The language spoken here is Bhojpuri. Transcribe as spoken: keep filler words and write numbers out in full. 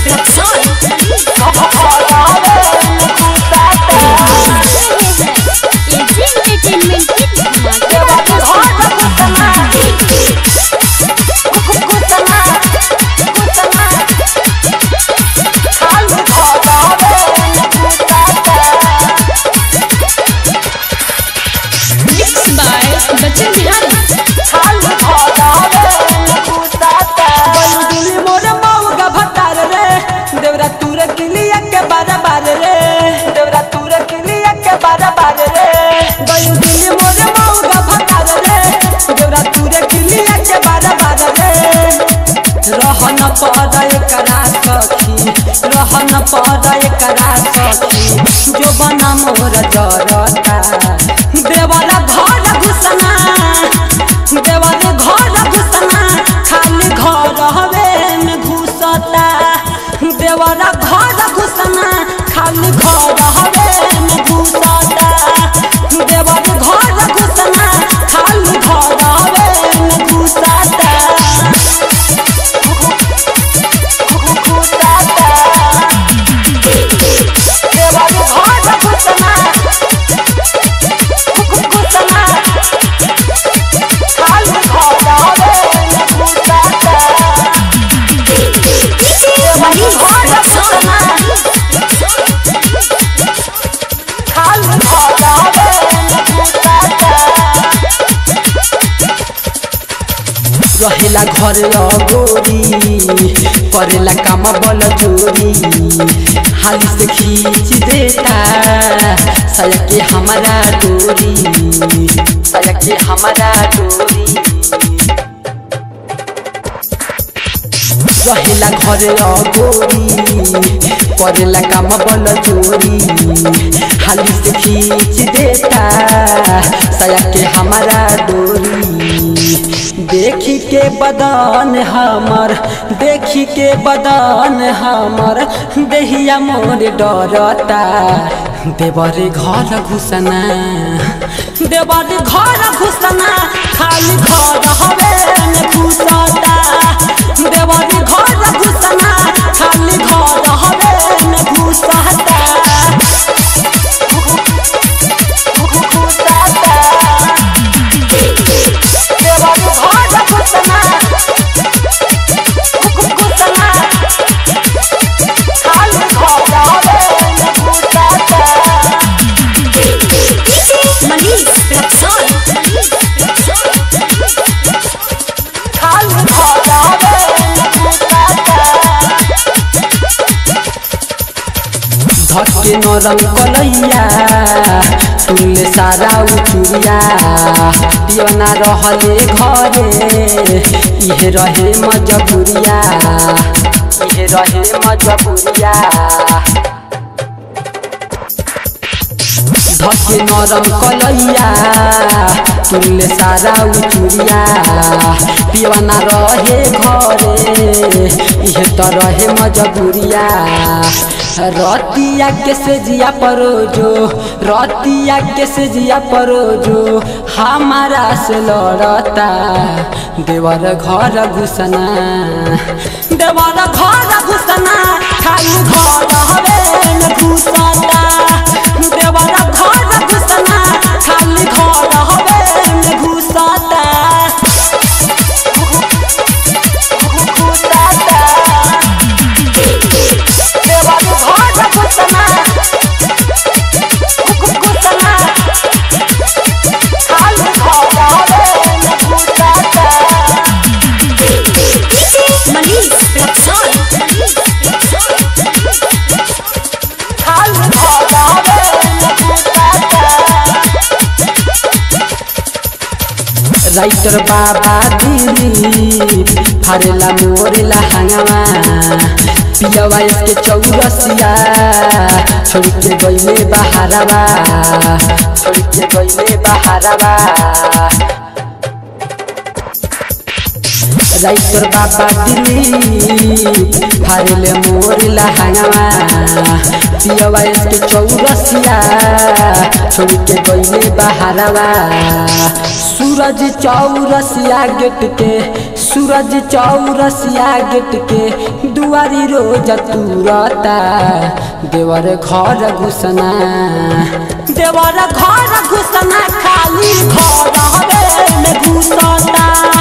रहन पड़े करा सखी रहन पड़े करा सखी जो बना मोर जरता देवरा घर घुसना देवरा घर घुसना खाली घर हवे में घुसता देवरा घर घुसना खाली घर हवे में घुसता देवरा घर घुसना खाली घर हवे में घुसता रहेला घर गोरी करेला काम बल चोरी हाली से खींच देता साया के हमारा डोरी साया के हमारा डोरी रहेला घर गोरी करेला काम बल चोरी हाली से खींच देता साया के हमारा डोरी देखी के बदन हमर देखी के बदन हमर देहिया मोर डरता देवरे घर घुसना देवरे घर घुसना खाली घर हवे में घुसता देवरे घर घुसना खाली घर हवे में घुसता धके नरम कलैया तुले सारा उचुरिया दियना रहले घरे इहे रहे मजबूरिया इहे रहे मजबूरिया धके नरम कलैया तुले सारा उचुरिया पियना रहे घरे इहे तो रहे मजबूरिया रतिया के से जिया परोजो रतिया के से जिया परोजो हमारा से लड़ता देवर घर घुसना देवर घर घुसना खाली घर हवे में घुसता देवर घर घुसना खाली घर हवे में घुसता राइटर बाबा दिली फारेला मोरेला हंगामा पियावा इसके चौरसिया छोड़ के गईले बहारवा छोड़ के गईले बहारवा राइटर बाबा दिली फारेले मोरेला हंगामा पियावा इसके चौरसिया छोड़ के गईले बहारवा सूरज चौरसिया गेट के सूरज चौरसिया गेट के दुआरी रोज तुरता देवर घर घुसना देवर घर घुसना खाली घर में घुसता।